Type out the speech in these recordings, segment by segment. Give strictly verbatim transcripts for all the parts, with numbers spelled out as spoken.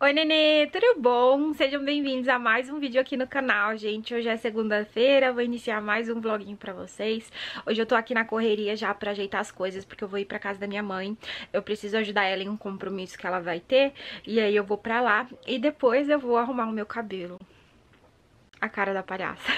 Oi, nenê, tudo bom? Sejam bem-vindos a mais um vídeo aqui no canal, gente. Hoje é segunda-feira, vou iniciar mais um vloguinho pra vocês. Hoje eu tô aqui na correria já pra ajeitar as coisas, porque eu vou ir pra casa da minha mãe. Eu preciso ajudar ela em um compromisso que ela vai ter, e aí eu vou pra lá e depois eu vou arrumar o meu cabelo. A cara da palhaça.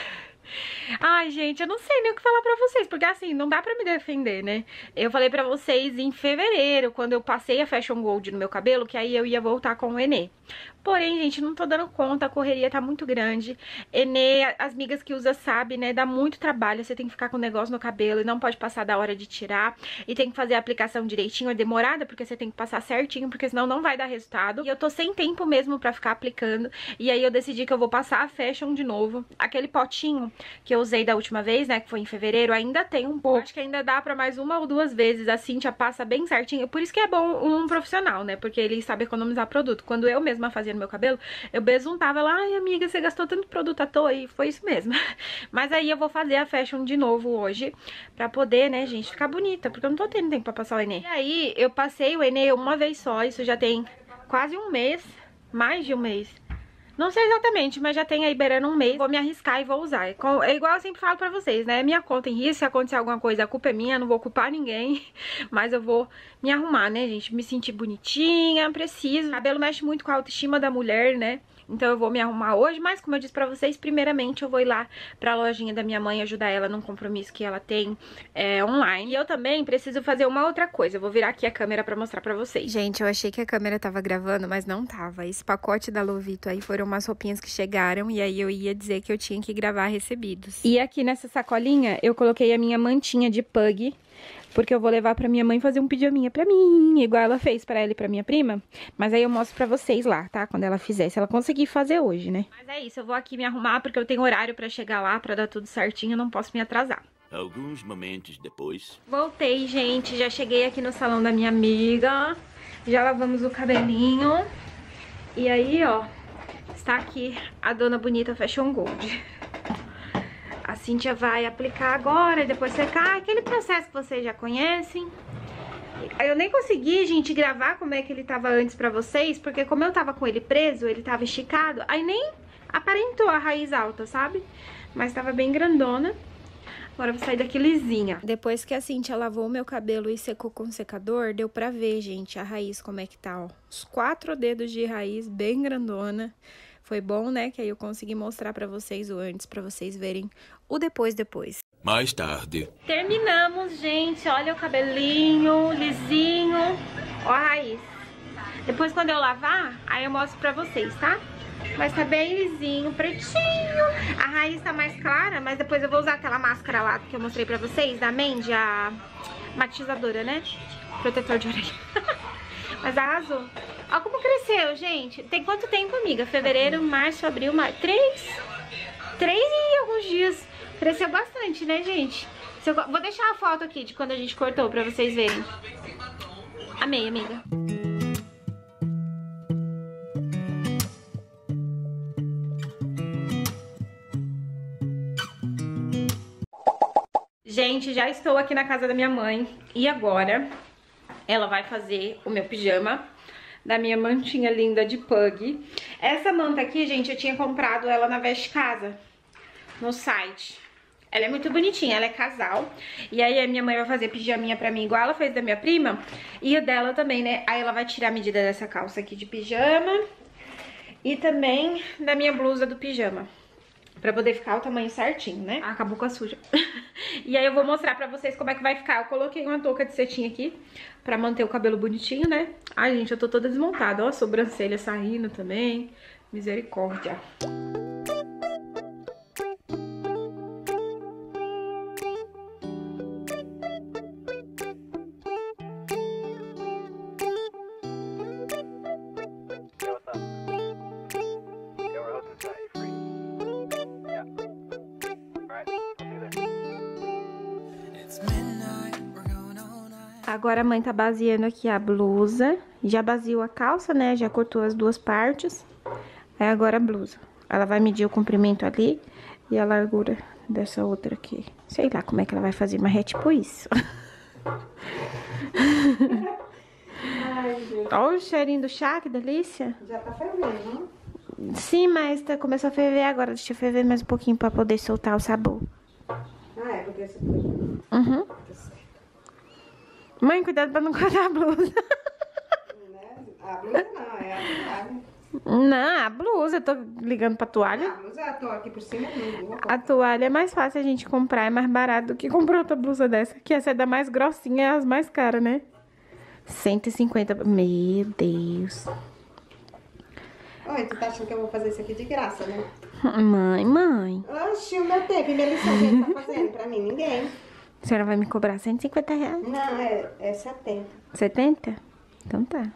Ai, gente, eu não sei nem o que falar pra vocês, porque assim, não dá pra me defender, né? Eu falei pra vocês em fevereiro, quando eu passei a Fashion Gold no meu cabelo, que aí eu ia voltar com o Enê. Porém, gente, não tô dando conta, a correria tá muito grande. Enê, as migas que usa sabe, né? Dá muito trabalho, você tem que ficar com o negócio no cabelo e não pode passar da hora de tirar. E tem que fazer a aplicação direitinho, é demorada, porque você tem que passar certinho, porque senão não vai dar resultado. E eu tô sem tempo mesmo pra ficar aplicando. E aí eu decidi que eu vou passar a Fashion de novo. Aquele potinho que eu usei da última vez, né, que foi em fevereiro, ainda tem um pouco. Acho que ainda dá pra mais uma ou duas vezes. A Cíntia passa bem certinho. Por isso que é bom um profissional, né? Porque ele sabe economizar produto. Quando eu mesma fazia no meu cabelo, eu besuntava lá, ai amiga, você gastou tanto produto à toa, e foi isso mesmo. Mas aí eu vou fazer a Fashion de novo hoje, pra poder, né, gente, ficar bonita, porque eu não tô tendo tempo pra passar o Enê. E aí eu passei o Enê uma vez só, isso já tem quase um mês, mais de um mês. Não sei exatamente, mas já tem aí beirando um mês. Vou me arriscar e vou usar. É igual eu sempre falo pra vocês, né? É minha conta em risco, se acontecer alguma coisa, a culpa é minha, não vou culpar ninguém. Mas eu vou me arrumar, né, gente? Me sentir bonitinha, preciso. O cabelo mexe muito com a autoestima da mulher, né? Então eu vou me arrumar hoje, mas como eu disse pra vocês, primeiramente eu vou ir lá pra lojinha da minha mãe ajudar ela num compromisso que ela tem é, online. E eu também preciso fazer uma outra coisa, eu vou virar aqui a câmera pra mostrar pra vocês. Gente, eu achei que a câmera tava gravando, mas não tava. Esse pacote da Lovito aí foram umas roupinhas que chegaram e aí eu ia dizer que eu tinha que gravar recebidos. E aqui nessa sacolinha eu coloquei a minha mantinha de pug, porque eu vou levar pra minha mãe fazer um pijaminha pra mim, igual ela fez pra ela e pra minha prima. Mas aí eu mostro pra vocês lá, tá? Quando ela fizer, se ela conseguir fazer hoje, né? Mas é isso, eu vou aqui me arrumar porque eu tenho horário pra chegar lá, pra dar tudo certinho, eu não posso me atrasar. Alguns momentos depois... Voltei, gente, já cheguei aqui no salão da minha amiga. Já lavamos o cabelinho. E aí, ó, está aqui a dona bonita Fashion Gold. A Cíntia vai aplicar agora e depois secar. Aquele processo que vocês já conhecem. Eu nem consegui, gente, gravar como é que ele tava antes pra vocês, porque como eu tava com ele preso, ele tava esticado, aí nem aparentou a raiz alta, sabe? Mas tava bem grandona. Agora eu vou sair daqui lisinha. Depois que a Cíntia lavou o meu cabelo e secou com o secador, deu pra ver, gente, a raiz como é que tá, ó. Os quatro dedos de raiz bem grandona. Foi bom, né, que aí eu consegui mostrar pra vocês o antes, pra vocês verem o depois, depois. Mais tarde. Terminamos, gente. Olha o cabelinho, lisinho. Ó a raiz. Depois, quando eu lavar, aí eu mostro pra vocês, tá? Mas tá bem lisinho, pretinho. A raiz tá mais clara, mas depois eu vou usar aquela máscara lá que eu mostrei pra vocês, da Mandy, a matizadora, né? Protetor de orelha. Mas arrasou. Olha como cresceu, gente. Tem quanto tempo, amiga? Fevereiro, março, abril, maio. Três? Três e alguns dias. Cresceu bastante, né, gente? Eu... Vou deixar a foto aqui de quando a gente cortou pra vocês verem. Amei, amiga. Gente, já estou aqui na casa da minha mãe. E agora ela vai fazer o meu pijama da minha mantinha linda de pug. Essa manta aqui, gente, eu tinha comprado ela na Veste Casa, no site. Ela é muito bonitinha, ela é casal. E aí a minha mãe vai fazer pijaminha pra mim, igual ela fez da minha prima. E o dela também, né? Aí ela vai tirar a medida dessa calça aqui de pijama. E também da minha blusa do pijama. Pra poder ficar o tamanho certinho, né? Ah, acabou com a suja. E aí eu vou mostrar pra vocês como é que vai ficar. Eu coloquei uma touca de cetim aqui pra manter o cabelo bonitinho, né? Ai, gente, eu tô toda desmontada. Ó, a sobrancelha saindo também. Misericórdia. Agora a mãe tá baseando aqui a blusa. Já baseou a calça, né? Já cortou as duas partes. Aí agora a blusa. Ela vai medir o comprimento ali e a largura dessa outra aqui. Sei lá como é que ela vai fazer, mas é tipo isso. tarde. Olha o cheirinho do chá, que delícia. Já tá fervendo, não? Sim, mas tá, começou a ferver agora. Deixa eu ferver mais um pouquinho pra poder soltar o sabor. Ah, é porque você foi. Uhum. Mãe, cuidado pra não cortar a blusa. Né? A blusa não, é a toalha. Não, a blusa. Eu tô ligando pra toalha. A blusa eu tô aqui por cima, não vou A toalha é mais fácil a gente comprar, é mais barato do que comprar outra blusa dessa. Que essa é da mais grossinha, é as mais caras, né? cento e cinquenta. Meu Deus. Oi, tu tá achando que eu vou fazer isso aqui de graça, né? Mãe, mãe. Oxi, o meu tempo e minha lição que ele tá fazendo pra mim, ninguém. A senhora vai me cobrar cento e cinquenta reais? Não, é, é setenta. setenta? Então tá.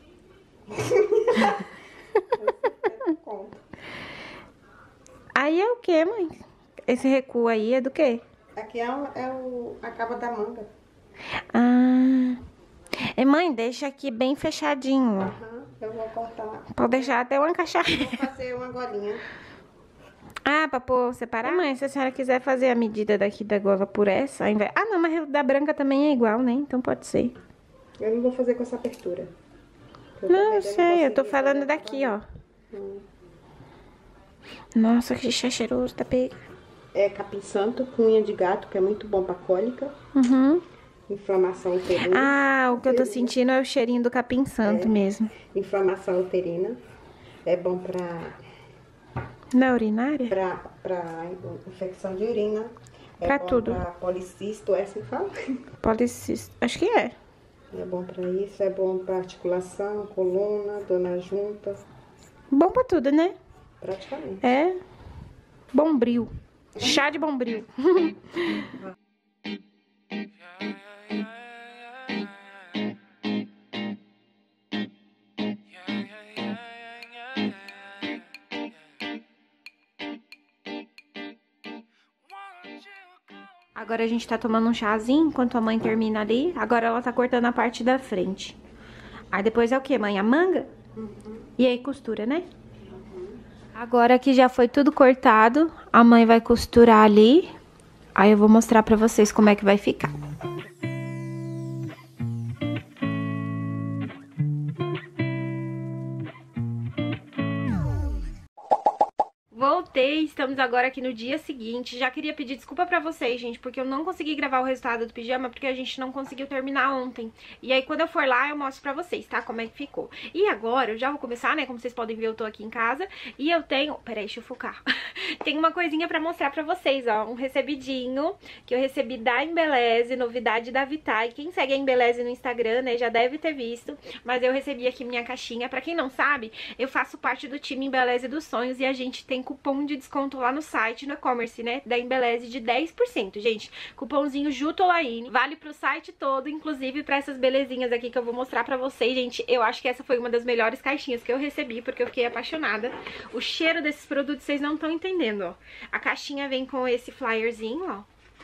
Conto. Aí é o que, mãe? Esse recuo aí é do quê? Aqui é, o, é o, a caba da manga. Ah. E mãe, deixa aqui bem fechadinho. Aham, eu vou cortar. Pode deixar até uma caixa. Vou fazer uma golinha. Ah, pra pôr separar? Mãe, se a senhora quiser fazer a medida daqui da gola por essa, ao invés... Ah, não, mas da branca também é igual, né? Então pode ser. Eu não vou fazer com essa abertura. Eu Não, eu também sei, eu tô consegui falando fazer daqui, ó. Hum. Nossa, que chá cheiroso, tá pega. É capim santo com unha de gato, que é muito bom pra cólica. Uhum. Inflamação uterina. Ah, o que eu tô sentindo é o cheirinho do capim santo É. mesmo. Inflamação uterina. É bom pra, Na urinária? pra, pra infecção de urina. É Pra bom tudo. Pra policisto, é assim que fala? Policisto. Acho que é. É bom pra isso, é bom pra articulação, coluna, dor na junta. Bom pra tudo, né? Praticamente. É. Bombril. Chá de bombril. Agora a gente tá tomando um chazinho enquanto a mãe termina ali. Agora ela tá cortando a parte da frente. Aí depois é o que, mãe? A manga? Uhum. E aí costura, né? Agora que já foi tudo cortado, a mãe vai costurar ali. Aí eu vou mostrar pra vocês como é que vai ficar. Voltei, estamos agora aqui no dia seguinte. Já queria pedir desculpa pra vocês, gente, porque eu não consegui gravar o resultado do pijama, porque a gente não conseguiu terminar ontem. E aí, quando eu for lá, eu mostro pra vocês, tá? Como é que ficou. E agora, eu já vou começar, né? Como vocês podem ver, eu tô aqui em casa. E eu tenho... Peraí, deixa eu focar. Tem uma coisinha pra mostrar pra vocês, ó. Um recebidinho que eu recebi da Embeleze, novidade da Vitae. Quem segue a Embeleze no Instagram, né, já deve ter visto. Mas eu recebi aqui minha caixinha. Pra quem não sabe, eu faço parte do time Embeleze dos Sonhos e a gente tem cupom de desconto lá no site, no e-commerce, né, da Embeleze de dez por cento, gente. Cupomzinho Jutolaine, vale pro site todo, inclusive pra essas belezinhas aqui que eu vou mostrar pra vocês, gente. Eu acho que essa foi uma das melhores caixinhas que eu recebi, porque eu fiquei apaixonada. O cheiro desses produtos vocês não estão entendendo, ó. A caixinha vem com esse flyerzinho, ó,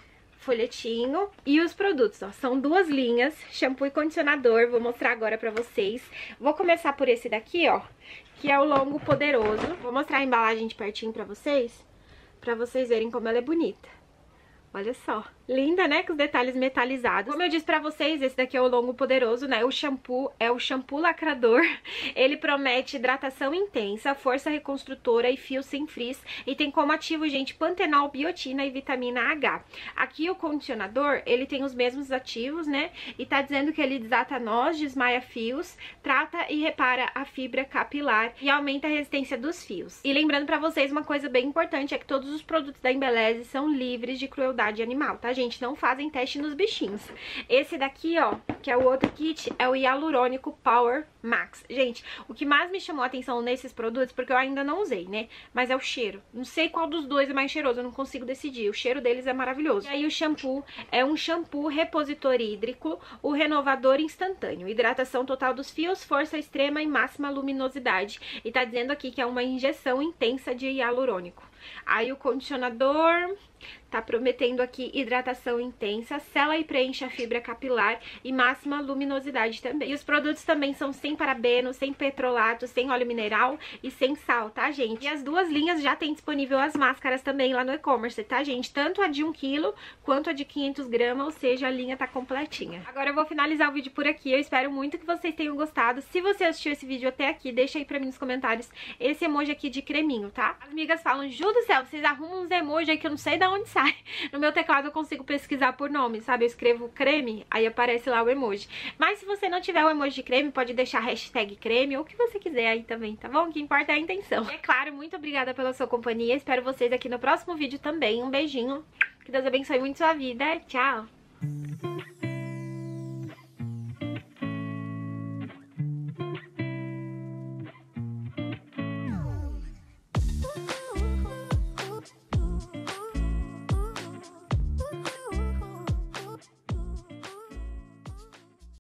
folhetinho, e os produtos, ó, são duas linhas, shampoo e condicionador, vou mostrar agora pra vocês. Vou começar por esse daqui, ó, que é o Longo Poderoso. Vou mostrar a embalagem de pertinho pra vocês, pra vocês verem como ela é bonita. Olha só, linda, né? Com os detalhes metalizados. Como eu disse pra vocês, esse daqui é o Longo Poderoso, né? O shampoo é o shampoo lacrador. Ele promete hidratação intensa, força reconstrutora e fio sem frizz. E tem como ativo, gente, pantenol, biotina e vitamina H. Aqui o condicionador, ele tem os mesmos ativos, né? E tá dizendo que ele desata nós, desmaia fios, trata e repara a fibra capilar e aumenta a resistência dos fios. E lembrando pra vocês uma coisa bem importante, é que todos os produtos da Embeleze são livres de crueldade animal, tá, gente? Não fazem teste nos bichinhos. Esse daqui, ó, que é o outro kit, é o Hialurônico Power Max. Gente, o que mais me chamou a atenção nesses produtos, porque eu ainda não usei, né? Mas é o cheiro. Não sei qual dos dois é mais cheiroso, eu não consigo decidir. O cheiro deles é maravilhoso. E aí o shampoo é um shampoo repositor hídrico, o renovador instantâneo. Hidratação total dos fios, força extrema e máxima luminosidade. E tá dizendo aqui que é uma injeção intensa de hialurônico. Aí o condicionador tá prometendo aqui hidratação intensa, sela e preenche a fibra capilar e máxima luminosidade também. E os produtos também são cem sem parabeno, sem petrolato, sem óleo mineral e sem sal, tá, gente? E as duas linhas já tem disponível as máscaras também lá no e-commerce, tá, gente? Tanto a de um quilo quanto a de quinhentos gramas, ou seja, a linha tá completinha. Agora eu vou finalizar o vídeo por aqui, eu espero muito que vocês tenham gostado. Se você assistiu esse vídeo até aqui, deixa aí pra mim nos comentários esse emoji aqui de creminho, tá? As amigas falam, Ju do céu, vocês arrumam uns emojis aí que eu não sei de onde sai. No meu teclado eu consigo pesquisar por nome, sabe? Eu escrevo creme, aí aparece lá o emoji. Mas se você não tiver o emoji de creme, pode deixar a hashtag creme ou o que você quiser aí também, tá bom? O que importa é a intenção. E é claro, muito obrigada pela sua companhia. Espero vocês aqui no próximo vídeo também. Um beijinho. Que Deus abençoe muito sua vida. Tchau!